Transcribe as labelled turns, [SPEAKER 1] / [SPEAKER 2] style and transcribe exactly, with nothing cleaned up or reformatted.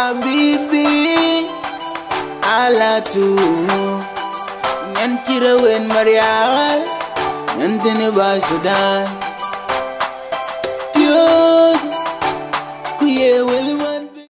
[SPEAKER 1] Habibi alatu nyan tirawen marial nyan dini ba Sudan